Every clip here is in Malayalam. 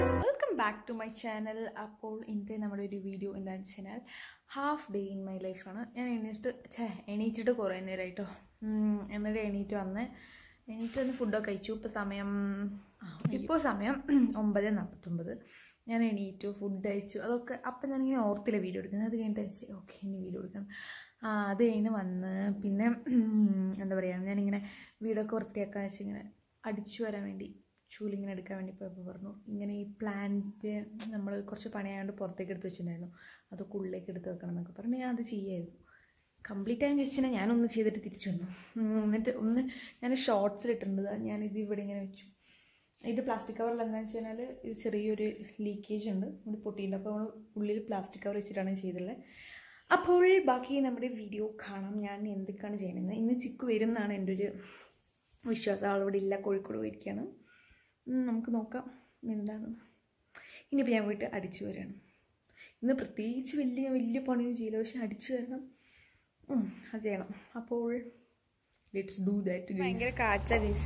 guys, welcome back to my channel. അപ്പോൾ ഇന്നത്തെ നമ്മുടെ ഒരു വീഡിയോ എന്താണെന്ന് വെച്ചാൽ ഹാഫ് ഡേ ഇൻ മൈ ലൈഫാണ്. ഞാൻ എണീറ്റിട്ട് കുറേ നേരമായിട്ടോ. എന്നിട്ട് എണീറ്റ് വന്ന് ഫുഡൊക്കെ കഴിച്ചു. ഇപ്പോൾ സമയം 9:49. ഞാൻ എണീറ്റു, ഫുഡ് കഴിച്ചു. അതൊക്കെ അപ്പം ഞാനിങ്ങനെ ഓർത്തില്ല വീഡിയോ എടുക്കുന്നത്. അത് കഴിഞ്ഞിട്ട് വെച്ച് ഓക്കെ ഇനി വീഡിയോ എടുക്കാം. അത് കഴിഞ്ഞ് വന്ന് പിന്നെ എന്താ പറയുക, ഞാനിങ്ങനെ വീടൊക്കെ വൃത്തിയാക്കാൻ വെച്ച് ഇങ്ങനെ അടിച്ചു വരാൻ വേണ്ടി ചൂലിങ്ങനെ എടുക്കാൻ വേണ്ടി പോയപ്പോൾ പറഞ്ഞു ഇങ്ങനെ ഈ പ്ലാന്റ് നമ്മൾ കുറച്ച് പണിയായതുകൊണ്ട് പുറത്തേക്ക് എടുത്ത് വെച്ചിട്ടുണ്ടായിരുന്നു, അതൊക്കെ ഉള്ളിലേക്ക് എടുത്ത് വെക്കണം എന്നൊക്കെ പറഞ്ഞ് ഞാൻ അത് ചെയ്യായിരുന്നു. കംപ്ലീറ്റ് ആയെന്ന് വെച്ചാൽ ഞാനൊന്ന് ചെയ്തിട്ട് തിരിച്ചു വന്നു. എന്നിട്ട് ഞാൻ ഷോർട്സിലിട്ടുണ്ട്, ഞാനിത് ഇവിടെ ഇങ്ങനെ വെച്ചു. ഇത് പ്ലാസ്റ്റിക് കവറിൽ എന്താണെന്ന് വെച്ച് കഴിഞ്ഞാൽ ഇത് ചെറിയൊരു ലീക്കേജ് ഉണ്ട്, ഇവിടെ പൊട്ടിയില്ല. അപ്പോൾ നമ്മൾ ഉള്ളിൽ പ്ലാസ്റ്റിക് കവർ വെച്ചിട്ടാണ് ചെയ്തിട്ടുള്ളത്. അപ്പോൾ ബാക്കി നമ്മുടെ വീഡിയോ കാണാം, ഞാൻ എന്തൊക്കെയാണ് ചെയ്യുന്നത്. ഇന്ന് ചിക്കു വരും എന്നാണ് എൻ്റെ ഒരു വിശ്വാസം. ആളിവിടെ ഇല്ല, കോഴിക്കോട് പോയിരിക്കുകയാണ്. നമുക്ക് നോക്കാം എന്താണ്. ഇനിയിപ്പോൾ ഞാൻ പോയിട്ട് അടിച്ചു വരണം. ഇന്ന് പ്രത്യേകിച്ച് വലിയ പണിയൊന്നും ചെയ്യില്ല, പക്ഷെ അടിച്ചു വരണം, അത് ചെയ്യണം. അപ്പോൾ ലെറ്റ്സ് ഡു ദാറ്റ്. ഭയങ്കര കാച്ച ഗൈസ്.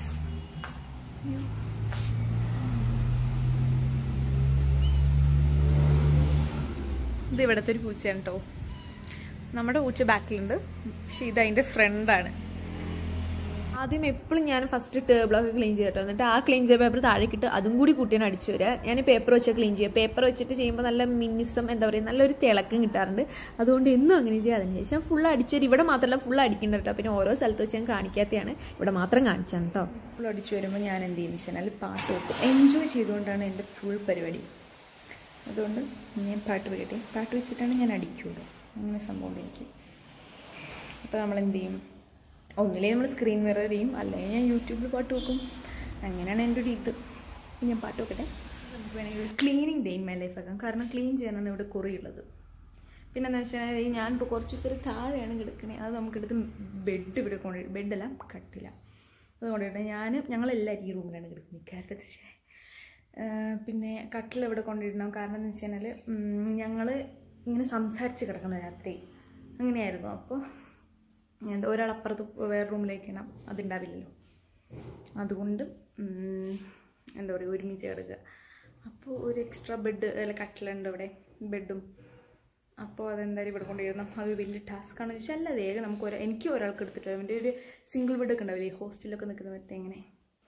ഇത് ഇവിടുത്തെ ഒരു പൂച്ചയാണ് കേട്ടോ. നമ്മുടെ പൂച്ച ബാക്കിലുണ്ട്, പക്ഷെ ഇത് അതിൻ്റെ ഫ്രണ്ടാണ്. ആദ്യം എപ്പോഴും ഞാൻ ഫസ്റ്റ് ടേബിളൊക്കെ ക്ലീൻ ചെയ്തിട്ടോ, എന്നിട്ട് ആ ക്ലീൻ ചെയ്ത പേപ്പർ താഴേക്കിട്ട് അതും കൂടി കൂട്ടിയാണ് അടിച്ചു വരിക. ഞാൻ പേപ്പർ വെച്ചാൽ ക്ലീൻ ചെയ്യുക. പേപ്പർ വെച്ചിട്ട് ചെയ്യുമ്പോൾ നല്ല മിനിസം എന്താ പറയുക, നല്ലൊരു തിളക്കം കിട്ടാറുണ്ട്. അതുകൊണ്ട് എന്നും അങ്ങനെ ചെയ്യുക. അതിന് ശേഷം ഫുൾ അടിച്ചൊരു ഇവിടെ മാത്രമല്ല ഫുൾ അടിക്കേണ്ട കേട്ടോ. പിന്നെ ഓരോ സ്ഥലത്ത് വെച്ച് ഞാൻ കാണിക്കാത്തതാണ്, ഇവിടെ മാത്രം കാണിച്ചാണ് കേട്ടോ. ഫുൾ അടിച്ചു വരുമ്പോൾ ഞാൻ എന്ത് ചെയ്യുന്നു വെച്ചാൽ പാട്ട് വെക്കും. എൻജോയ് ചെയ്തുകൊണ്ടാണ് എൻ്റെ ഫുൾ പരിപാടി. അതുകൊണ്ട് ഞാൻ പാട്ട് വെക്കട്ടെ, പാട്ട് വെച്ചിട്ടാണ് ഞാൻ അടിക്കുള്ളൂ. അങ്ങനെ സംഭവം എനിക്ക്. അപ്പോൾ നമ്മളെന്ത് ചെയ്യും, ഒന്നിലേ നമ്മൾ സ്ക്രീൻ മിറർ ചെയ്യും, അല്ലെങ്കിൽ ഞാൻ യൂട്യൂബിൽ പാട്ട് വെക്കും. അങ്ങനെയാണ് എൻ്റെ ഒരു ഇത്. ഞാൻ പാട്ട് വെക്കട്ടെ. നമുക്ക് വേണമെങ്കിൽ cleaning day in my life ആക്കാം, കാരണം ക്ലീൻ ചെയ്യാനാണ് ഇവിടെ കുറേ ഉള്ളത്. പിന്നെ എന്താ വെച്ചാൽ ഞാനിപ്പോൾ കുറച്ച് ദിവസം താഴെയാണ് കിടക്കണേ. അത് നമുക്കെടുത്ത് ബെഡ് ഇവിടെ കൊണ്ടുപോയി, ബെഡല്ല കട്ടില്ല, അത് കൊണ്ടുപോയിട്ട് ഞങ്ങളെല്ലാവരും ഈ റൂമിലാണ് കിടക്കുന്നത്. കാരണം വെച്ചാൽ പിന്നെ കട്ടിൽ ഇവിടെ കൊണ്ടിടണം. കാരണം എന്ന് വെച്ച് കഴിഞ്ഞാൽ ഞങ്ങൾ ഇങ്ങനെ സംസാരിച്ച് കിടക്കണം രാത്രി, അങ്ങനെയായിരുന്നു. അപ്പോൾ ഒരാളപ്പുറത്ത് വേറെ റൂമിലേക്കണം, അതുണ്ടാവില്ലല്ലോ. അതുകൊണ്ട് എന്താ പറയുക, ഒരുമിച്ച് കിടക്കുക. അപ്പോൾ ഒരു എക്സ്ട്രാ ബെഡ് അല്ല കട്ടിലുണ്ട് ഇവിടെ, ബെഡും. അപ്പോൾ അതെന്തായാലും ഇവിടെ കൊണ്ടുവരണം. അത് വലിയ ടാസ്ക്കാണെന്ന് വെച്ചാൽ അല്ല, വേഗം എനിക്ക് ഒരാൾക്ക് എടുത്തിട്ട് എൻ്റെ ഒരു സിംഗിൾ ബെഡൊക്കെ ഉണ്ടാവില്ലേ ഹോസ്റ്റലിലൊക്കെ നിൽക്കുന്ന മറ്റേ എങ്ങനെ.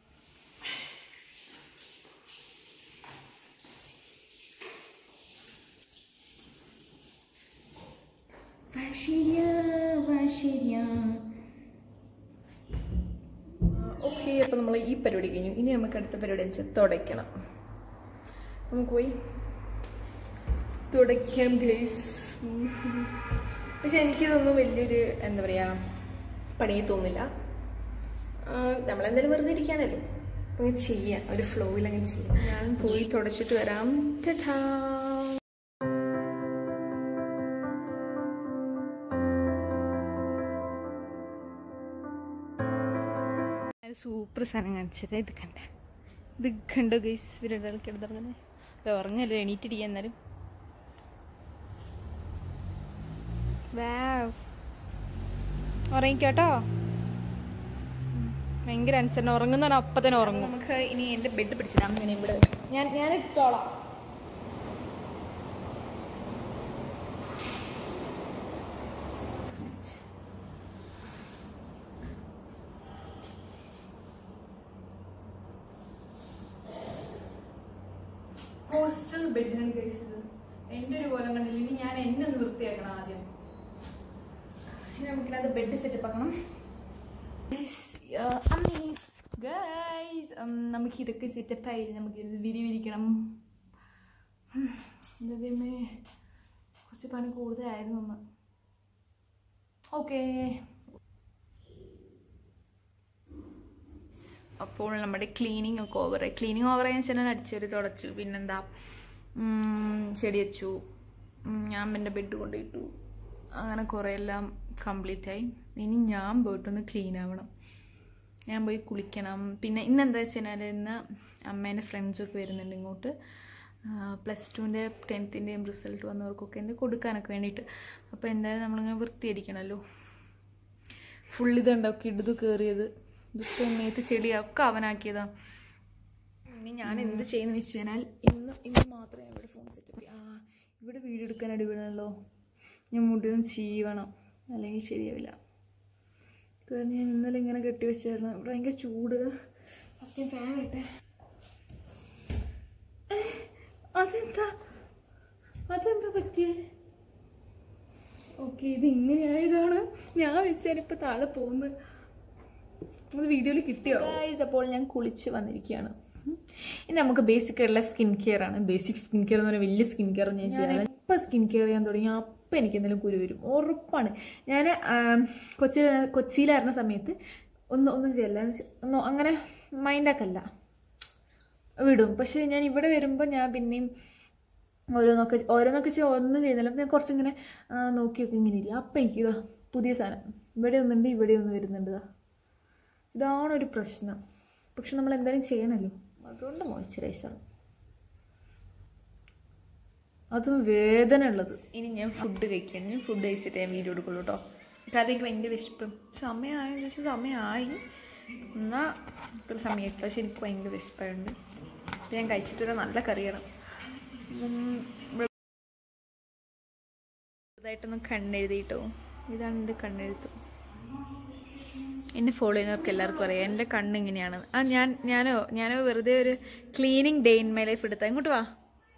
ഓക്കെ, അപ്പോൾ നമ്മൾ ഈ പരിപാടി കഴിഞ്ഞു. ഇനി നമുക്ക് അടുത്ത പരിപാടി എന്ന് വെച്ചാൽ തുടയ്ക്കണം. നമുക്ക് പോയി തുടയ്ക്കാം ഗൈസ്. പക്ഷെ എനിക്കിതൊന്നും വലിയൊരു എന്താ പറയുക പണിയെ തോന്നില്ല. നമ്മളെന്തായാലും വെറുതെ ഇരിക്കുകയാണല്ലോ, അങ്ങനെ ചെയ്യാം, ഒരു ഫ്ലോയിൽ അങ്ങനെ ചെയ്യാം. ഞാൻ പോയി തുടച്ചിട്ട് വരാം. ടാ. സൂപ്പർ സാധനം കാണിച്ചത് ഇത് കണ്ടോ ഗൈസ്. ഇവരൊരാൾക്ക് എടുത്തിറങ്ങുന്നത് അത് ഉറങ്ങല്ലോ, എണീറ്റിരിക്കുക. എന്നാലും ഉറങ്ങിക്കോട്ടോ, ഭയങ്കര അനുസരണം. ഉറങ്ങുന്നതാണ് അപ്പം തന്നെ ഉറങ്ങും. നമുക്ക് ഇനി എൻ്റെ ബെഡ് പിടിച്ചിടാം. ഇങ്ങനെ ഇവിടെ ഞാൻ ഇട്ടോളാം. ഹോസ്റ്റൽ ബെഡാണ് കഴിച്ചത്. എൻ്റെ ഒരു കോലം കണ്ടില്ല. ഇനി ഞാൻ എന്നെ ഒന്ന് വൃത്തിയാക്കണം ആദ്യം. ഇനി നമുക്കിനകത്ത് ബെഡ് സെറ്റപ്പ് ആക്കണം. നമുക്ക് ഇതൊക്കെ സെറ്റപ്പായി നമുക്ക് വിരിക്കണം. എന്താ കുറച്ച് പണി കൂടുതലായിരുന്നു ഒന്ന്. ഓക്കേ, അപ്പോൾ നമ്മുടെ ക്ലീനിങ് ഒക്കെ ഓവറായി. ക്ലീനിങ് ഓവറായി വെച്ചാൽ അടിച്ചൊരു തുടച്ചു, പിന്നെന്താ ചെടി വെച്ചു, ഞാൻ എൻ്റെ ബെഡ് കൊണ്ടിട്ടു, അങ്ങനെ കുറേ എല്ലാം കംപ്ലീറ്റ് ആയി. ഇനി ഞാൻ പോയിട്ടൊന്ന് ക്ലീൻ ആവണം, ഞാൻ പോയി കുളിക്കണം. പിന്നെ ഇന്നെന്താ വെച്ച് കഴിഞ്ഞാൽ ഇന്ന് അമ്മേൻ്റെ ഫ്രണ്ട്സൊക്കെ വരുന്നുണ്ട് ഇങ്ങോട്ട്. +2ൻ്റെ 10th റിസൾട്ട് വന്നവർക്കൊക്കെ എന്ത് കൊടുക്കാനൊക്കെ വേണ്ടിയിട്ട്. അപ്പോൾ എന്തായാലും നമ്മളിങ്ങനെ വൃത്തിയായിരിക്കണമല്ലോ. ഫുൾ ഇതുണ്ടാക്കി ഇടതു കയറിയത്, ഇതൊക്കെ മേത്ത് ചെടിയൊക്കെ അവനാക്കിയതാണ്. ഇനി ഞാൻ എന്ത് ചെയ്യുന്ന വെച്ച് കഴിഞ്ഞാൽ ഇന്ന് മാത്രമേ ഞാൻ ഇവിടെ ഫോൺ സെറ്റപ്പ് ഇവിടെ വീഡിയോ എടുക്കാൻ അടിപൊളിയാണല്ലോ. ഞാൻ മുടിയൊന്നും ചീവണം, അല്ലെങ്കിൽ ശരിയാവില്ല. കാരണം ഞാൻ ഇന്നലെ ഇങ്ങനെ കെട്ടി വെച്ചായിരുന്നു. ഇവിടെ ഭയങ്കര ചൂട്. ഫസ്റ്റ് ഞാൻ ഫാൻ ഇട്ടെ. അതെന്താ പറ്റിയേ? ഓക്കെ, ഇത് ഇങ്ങനെയായതാണ്. ഞാൻ വെച്ചാലിപ്പോൾ താഴെ പോകുന്നത്. അത് വീഡിയോയിൽ കിട്ടിയോ ഗൈസ്? അപ്പോൾ ഞാൻ കുളിച്ച് വന്നിരിക്കുകയാണ്. ഇനി നമുക്ക് ബേസിക് ആയിട്ടുള്ള സ്കിൻ കെയർ ആണ്. ബേസിക് സ്കിൻ കെയർ എന്ന് പറഞ്ഞാൽ വലിയ സ്കിൻ കെയർ ഞാൻ ചെയ്യുന്നത്. ഇപ്പം സ്കിൻ കെയർ ചെയ്യാൻ തുടങ്ങി അപ്പം എനിക്ക് എന്തെങ്കിലും കുരു വരും, ഉറപ്പാണ്. ഞാൻ കൊച്ചിയിലായിരുന്ന സമയത്ത് ഒന്നും ചെയ്യല്ല, അങ്ങനെ മൈൻഡാക്കല്ല, വിടും. പക്ഷേ ഞാൻ ഇവിടെ വരുമ്പോൾ ഞാൻ പിന്നെയും ഓരോന്നൊക്കെ ഒന്നും ചെയ്യുന്നില്ല. ഞാൻ കുറച്ചിങ്ങനെ നോക്കിയൊക്കെ ഇങ്ങനെ ഇരിക്കും. അപ്പം എനിക്കിതാ പുതിയ സാധനം ഇവിടെ ഒന്നുണ്ട്, ഇവിടെ ഒന്ന് വരുന്നുണ്ട്. ഇതാണൊരു പ്രശ്നം. പക്ഷെ നമ്മൾ എന്തായാലും ചെയ്യണമല്ലോ, അതുകൊണ്ട് മോയ്സ്ചറൈസർ. അതും വേദന ഉള്ളത്. ഇനി ഞാൻ ഫുഡ് കഴിക്കണം. ഞാൻ ഫുഡ് കഴിച്ചിട്ട് ഞാൻ വീഡിയോ എടുക്കുള്ളൂ കേട്ടോ. കാരണം എനിക്ക് ഭയങ്കര വിശപ്പും. സമയമായെന്ന് ചോദിച്ചാൽ സമയമായി, എന്നാൽ ഇത്ര സമയമില്ല. പക്ഷെ എനിക്ക് ഭയങ്കര വിശപ്പായുണ്ട്. ഞാൻ കഴിച്ചിട്ടൊരു നല്ല കറിയാണ്. ചെറുതായിട്ടൊന്ന് കണ്ണെഴുതിയിട്ടോ. ഇതാണ് എൻ്റെ കണ്ണെഴുത്ത്. എന്നെ ഫോളോ ചെയ്യുന്നവർക്ക് എല്ലാവർക്കും അറിയാം എൻ്റെ കണ്ണ് ഇങ്ങനെയാണ്. ഞാനോ വെറുതെ ഒരു cleaning day in my life എടുത്താ. ഇങ്ങോട്ട് വാ.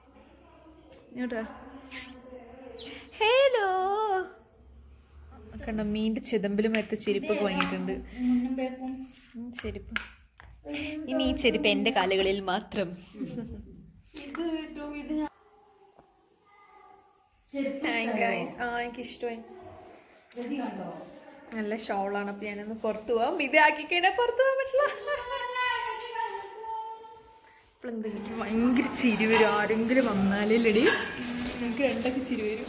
ഹലോ. കണ്ടോ, മീൻ്റെ ചെതമ്പിലും എത്ത ചെരുപ്പൊക്കെ വാങ്ങിയിട്ടുണ്ട്. ചെരുപ്പ്. ഇനി ഈ ചെരുപ്പ് എൻ്റെ കാലുകളിൽ മാത്രം. എനിക്കിഷ്ടമായി. നല്ല ഷോളാണ്. അപ്പൊ ഞാനൊന്ന് പുറത്തു പോവാം. ഇത് ആക്കിക്കഴിഞ്ഞാൽ പുറത്തു പോകാൻ പറ്റില്ല. അപ്പോൾ എന്തെങ്കിലും ഭയങ്കര ചിരി വരും. ആരെങ്കിലും വന്നാലടി എനിക്ക് രണ്ടൊക്കെ ചിരി വരും.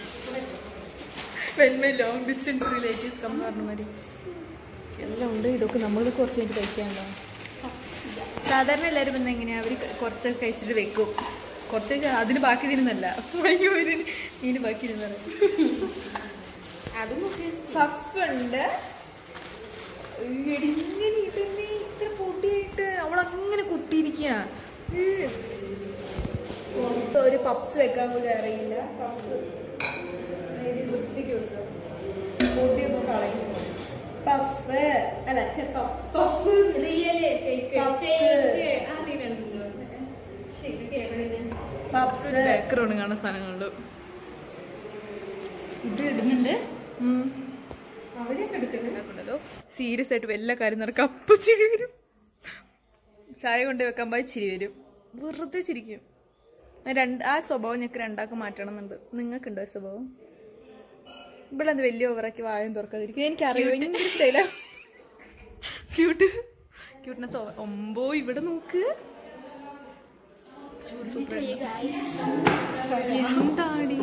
Well my long distance relatives come പറഞ്ഞ മാതിരി എല്ലാം ഉണ്ട്. ഇതൊക്കെ നമ്മൾ കുറച്ച് കഴിഞ്ഞിട്ട് കഴിക്കാനുണ്ടോ? സാധാരണ എല്ലാവരും വന്നാൽ എങ്ങനെയാണ്, അവർ കുറച്ചൊക്കെ കഴിച്ചിട്ട് വെക്കും. കുറച്ച് അതിന് ബാക്കി തിരുന്നല്ല, ഇതിന് ബാക്കി തിരുന്നത്. പഫുണ്ട്. ഇങ്ങനെ ഇതന്നെ ഇത്ര പൊട്ടിയായിട്ട് അവളങ്ങനെ കൊട്ടിയിരിക്കുക. ഒരു പപ്സ് വെക്കാൻ പോലും അറിയില്ല. പപ്സ് വൃത്തിക്ക് കൊടുക്കും. പൊട്ടിയൊക്കെ കളയും. പഫ് അല്ല, പഫ് റിയലി പപ്സ് ബേക്കറാണ് കാണുന്ന സാധനങ്ങളുണ്ട്. ഇത് ഇടുന്നുണ്ട്. അവരെടുക്കണ്ടല്ലോ. സീരിയസ് ആയിട്ട് എല്ലാ കാര്യം നടക്കും. അപ്പം ചിരി വരും. ചായ കൊണ്ട് വെക്കാൻ പോയി ചിരി വരും. വെറുതെ ചിരിക്കും. ആ സ്വഭാവം ഞങ്ങൾക്ക് രണ്ടാക്കും മാറ്റണം എന്നുണ്ട്. നിങ്ങൾക്കുണ്ടോ ആ സ്വഭാവം? ഇവിടെ അത് വലിയ ഓവറാക്കി വായും തുറക്കാതിരിക്കും. എനിക്കറിയാം, ഭയങ്കര സ്റ്റൈലാ. ക്യൂട്ട്നെസ് ഒമ്പോ. ഇവിടെ നോക്ക് എന്താടി.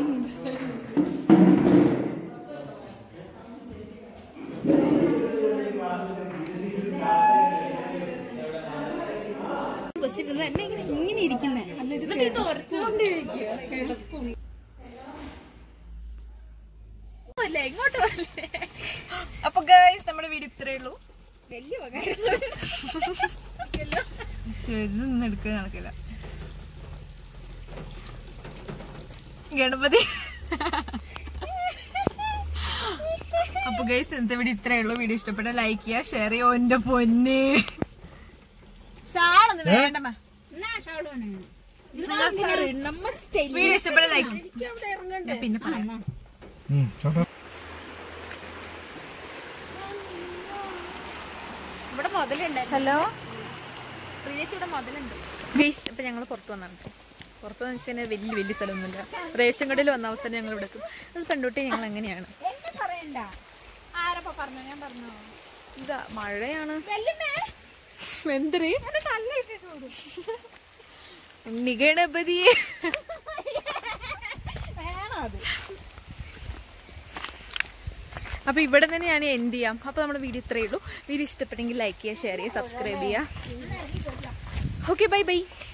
ഇങ്ങനെ ഇരിക്കുന്നേ. ഇങ്ങോട്ട് വരല്ലേ. അപ്പൊ ഗൈസ്, നമ്മുടെ വീഡിയോ ഇത്രയേ ഉള്ളൂ. വലിയ ഇതൊന്നും എടുക്കാൻ നടക്കില്ല. ഗണപതി. അപ്പൊ ഗൈസ്, ഇന്നത്തെ വീഡിയോ ഇത്രയേ ഉള്ളൂ. വീഡിയോ ഇഷ്ടപ്പെട്ട ലൈക്ക് ചെയ്യുക, ഷെയർ ചെയ്യുക. എന്റെ പൊന്നെ ഷാളൊന്നും വേണ്ടമ്മ. വീഡിയോ ഇഷ്ടപ്പെട്ട ലൈക്ക്. പിന്നെ പറയാം. ഇവിടെ മുതലുണ്ട്. ഹലോ പ്രിയേച്ചി, ഇവിടെ മുതലുണ്ട് ഗൈസ്. ഇപ്പൊ ഞങ്ങള് പുറത്തു വന്നാണ്. പുറത്തുനിന്ന് വെച്ച് കഴിഞ്ഞാൽ വലിയ സ്ഥലമൊന്നുമില്ല. റേഷൻ കടയിൽ വന്ന അവസരം ഞങ്ങൾ ഇവിടെ എത്തും. അത് കണ്ടോട്ടെ ഞങ്ങൾ എങ്ങനെയാണ്. ഇതാ മഴയാണ്. എന്തൊരു ഗണപതിയെ. അപ്പൊ ഇവിടെ തന്നെ ഞാൻ എൻഡ് ചെയ്യാം. അപ്പൊ നമ്മുടെ വീഡിയോ ഇത്രയേ ഉള്ളൂ. വീഡിയോ ഇഷ്ടപ്പെട്ടെങ്കിൽ ലൈക്ക് ചെയ്യുക, ഷെയർ ചെയ്യുക, സബ്സ്ക്രൈബ് ചെയ്യുക. Okay, bye by.